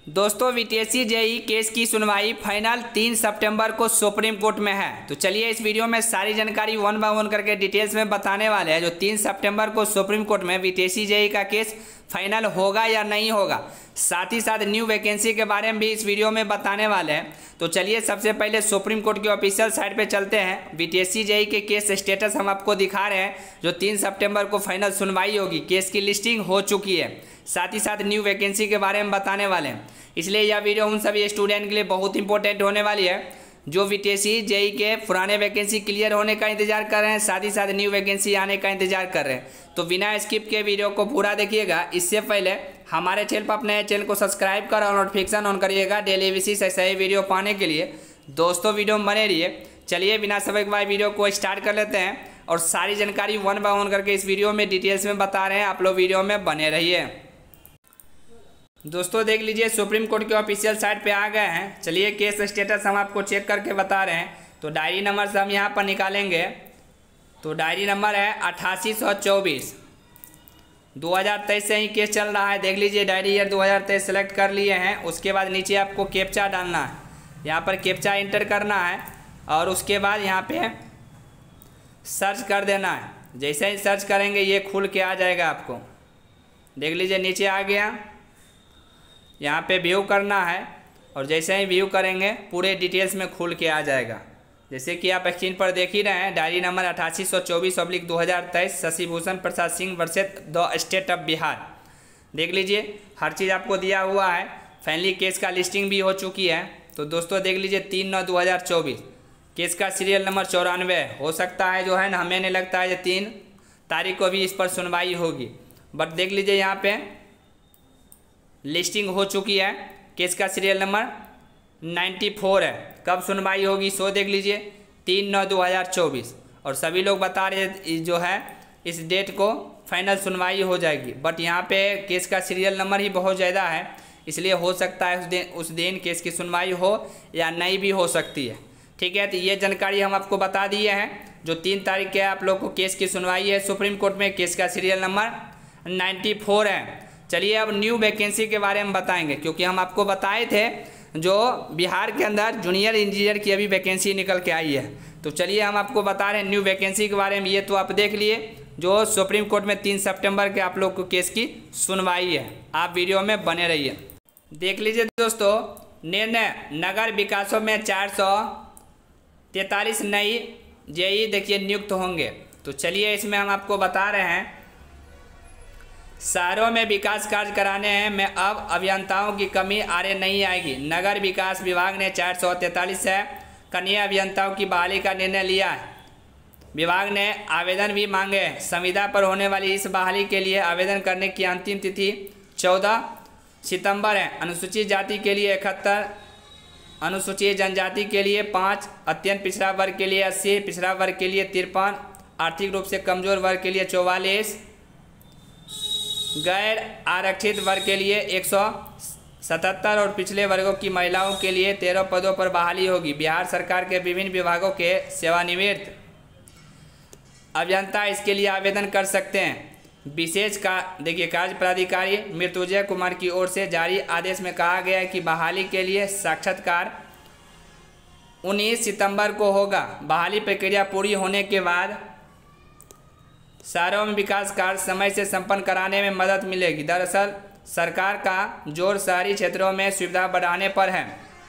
दोस्तों वीटीएससी JEE case की सुनवाई फाइनल 3 सितंबर को सुप्रीम कोर्ट में है। तो चलिए इस वीडियो में सारी जानकारी वन बाय वन करके डिटेल्स में बताने वाले हैं। जो 3 सितंबर को सुप्रीम कोर्ट में वीटीएससी जेई का केस फाइनल होगा या नहीं होगा, साथ ही साथ न्यू वैकेंसी के बारे में भी इस वीडियो में बताने वाले हैं। तो चलिए सबसे पहले सुप्रीम कोर्ट की ऑफिशियल साइट पे चलते हैं। वीटीएससी जेई के केस स्टेटस हम आपको दिखा रहे हैं। जो 3 सितंबर को फाइनल सुनवाई होगी, केस की लिस्टिंग हो चुकी है, साथ ही साथ न्यू वैकेंसी के बारे में बताने वाले हैं। इसलिए यह वीडियो उन सभी स्टूडेंट के लिए बहुत इंपॉर्टेंट होने वाली है जो वीटीएससी जेई के पुराने वैकेंसी क्लियर होने का इंतजार कर रहे हैं, साथ ही साथ न्यू वैकेंसी आने का इंतजार कर रहे हैं। तो बिना स्किप के वीडियो को पूरा देखिएगा। इससे पहले हमारे चैनल पर अपने चैनल को सब्सक्राइब कर और नोटिफिकेशन ऑन करिएगा डेली बेसिस ऐसा ही वीडियो पाने के लिए। दोस्तों वीडियो में बने रहिए। चलिए बिना समय के बाद वीडियो को स्टार्ट कर लेते हैं और सारी जानकारी वन बाय वन करके इस वीडियो में डिटेल्स में बता रहे हैं। आप लोग वीडियो में बने रहिए। दोस्तों देख लीजिए, सुप्रीम कोर्ट के ऑफिशियल साइट पे आ गए हैं। चलिए केस स्टेटस हम आपको चेक करके बता रहे हैं। तो डायरी नंबर से हम यहाँ पर निकालेंगे। तो डायरी नंबर है 8824। 2023 से ही केस चल रहा है। देख लीजिए डायरी ईयर 2023 सेलेक्ट कर लिए हैं। उसके बाद नीचे आपको कैप्चा डालना है। यहाँ पर कैप्चा इंटर करना है और उसके बाद यहाँ पे सर्च कर देना है। जैसे ही सर्च करेंगे ये खुल के आ जाएगा आपको। देख लीजिए नीचे आ गया। यहाँ पे व्यू करना है और जैसे ही व्यू करेंगे पूरे डिटेल्स में खुल के आ जाएगा। जैसे कि आप स्क्रीन पर देख ही रहे हैं, diary number 8824/2023 Shashibhushan Prasad Singh versus the state of Bihar. देख लीजिए हर चीज़ आपको दिया हुआ है। फाइनली केस का लिस्टिंग भी हो चुकी है। तो दोस्तों देख लीजिए 3/9/2024 केस का सीरियल नंबर 94 हो सकता है। जो है ना, हमें नहीं लगता है 3 तारीख को भी इस पर सुनवाई होगी, बट देख लीजिए यहाँ पे लिस्टिंग हो चुकी है। केस का सीरियल नंबर 94 है। कब सुनवाई होगी सो देख लीजिए 3/9/2024। और सभी लोग बता रहे जो है इस डेट को फाइनल सुनवाई हो जाएगी, बट यहाँ पे केस का सीरियल नंबर ही बहुत ज़्यादा है, इसलिए हो सकता है उस दिन केस की सुनवाई हो या नहीं भी हो सकती है। ठीक है, तो ये जानकारी हम आपको बता दिए हैं। जो 3 तारीख के आप लोग को केस की सुनवाई है सुप्रीम कोर्ट में। केस का सीरियल नंबर 94 है। चलिए अब न्यू वैकेंसी के बारे में बताएंगे, क्योंकि हम आपको बताए थे जो बिहार के अंदर जूनियर इंजीनियर की अभी वैकेंसी निकल के आई है। तो चलिए हम आपको बता रहे हैं न्यू वैकेंसी के बारे में। ये तो आप देख लिए जो सुप्रीम कोर्ट में 3 सितंबर के आप लोग को केस की सुनवाई है। आप वीडियो में बने रहिए। देख लीजिए दोस्तों, निर्णय नगर विकासों में 443 नई जेई देखिए नियुक्त होंगे। तो चलिए इसमें हम आपको बता रहे हैं शहरों में विकास कार्य कराने में अब अभियंताओं की कमी आगे नहीं आएगी। नगर विकास विभाग ने 443 कनीय अभियंताओं की बहाली का निर्णय लिया है। विभाग ने आवेदन भी मांगे हैं। संविदा पर होने वाली इस बहाली के लिए आवेदन करने की अंतिम तिथि 14 सितंबर है। अनुसूचित जाति के लिए 71, अनुसूचित जनजाति के लिए 5, अत्यंत पिछड़ा वर्ग के लिए 80, पिछड़ा वर्ग के लिए 53, आर्थिक रूप से कमजोर वर्ग के लिए 44, गैर आरक्षित वर्ग के लिए 177 और पिछले वर्गों की महिलाओं के लिए 13 पदों पर बहाली होगी। बिहार सरकार के विभिन्न विभागों के सेवानिवृत्त अभियंता इसके लिए आवेदन कर सकते हैं। विशेष देखिए कार्य प्राधिकारी मृत्युंजय कुमार की ओर से जारी आदेश में कहा गया है कि बहाली के लिए साक्षात्कार 19 सितंबर को होगा। बहाली प्रक्रिया पूरी होने के बाद शहरों में विकास कार्य समय से संपन्न कराने में मदद मिलेगी। दरअसल सरकार का जोर शहरी क्षेत्रों में सुविधा बढ़ाने पर है।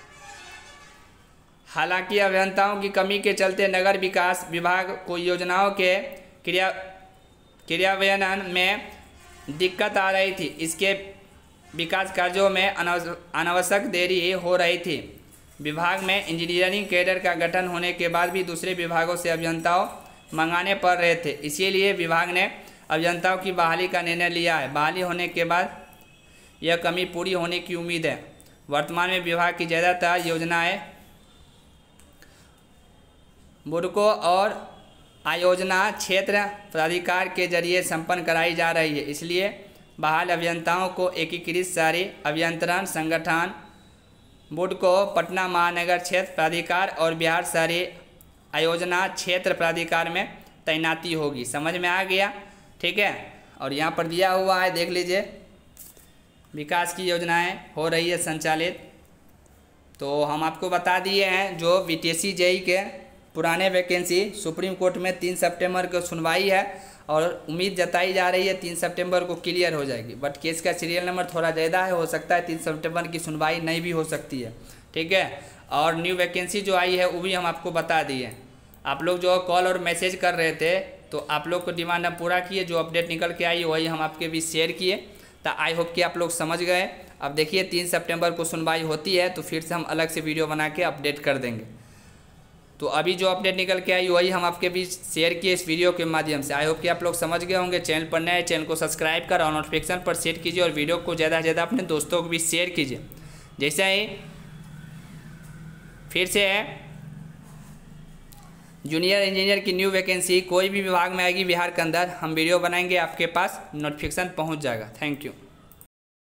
हालांकि अभियंताओं की कमी के चलते नगर विकास विभाग को योजनाओं के क्रियान्वयन में दिक्कत आ रही थी। इसके विकास कार्यों में अनावश्यक देरी हो रही थी। विभाग में इंजीनियरिंग कैडर का गठन होने के बाद भी दूसरे विभागों से अभियंताओं मंगाने पड़ रहे थे। इसीलिए विभाग ने अभियंताओं की बहाली का निर्णय लिया है। बहाली होने के बाद यह कमी पूरी होने की उम्मीद है। वर्तमान में विभाग की ज़्यादातर योजनाएं बुडको और आयोजना क्षेत्र प्राधिकार के जरिए संपन्न कराई जा रही है। इसलिए बहाल अभियंताओं को एकीकृत शहरी अभियंत्रण संगठन बुडको, पटना महानगर क्षेत्र प्राधिकार और बिहार शहरी आयोजना क्षेत्र प्राधिकार में तैनाती होगी। समझ में आ गया? ठीक है। और यहाँ पर दिया हुआ है, देख लीजिए विकास की योजनाएं हो रही है संचालित। तो हम आपको बता दिए हैं जो VTC JEE के पुराने वैकेंसी सुप्रीम कोर्ट में 3 सितंबर को सुनवाई है और उम्मीद जताई जा रही है 3 सितंबर को क्लियर हो जाएगी। बट केस का सीरियल नंबर थोड़ा ज़्यादा है, हो सकता है 3 सितंबर की सुनवाई नहीं भी हो सकती है, ठीक है। और न्यू वैकेंसी जो आई है वो भी हम आपको बता दिए। आप लोग जो कॉल और मैसेज कर रहे थे तो आप लोग को डिमांड हम पूरा किए, जो अपडेट निकल के आई वही हम आपके बीच शेयर किए। तो आई होप कि आप लोग समझ गए। अब देखिए 3 सितंबर को सुनवाई होती है तो फिर से हम अलग से वीडियो बना के अपडेट कर देंगे। तो अभी जो अपडेट निकल के आई वही हम आपके बीच शेयर किए इस वीडियो के माध्यम से। आई होप कि आप लोग समझ गए होंगे। चैनल पर नए, चैनल को सब्सक्राइब कर और नोटिफिकेशन पर सेट कीजिए और वीडियो को ज़्यादा से ज़्यादा अपने दोस्तों को भी शेयर कीजिए। जैसे ही फिर से है जूनियर इंजीनियर की न्यू वैकेंसी कोई भी विभाग में आएगी बिहार के अंदर, हम वीडियो बनाएंगे, आपके पास नोटिफिकेशन पहुंच जाएगा। Thank you.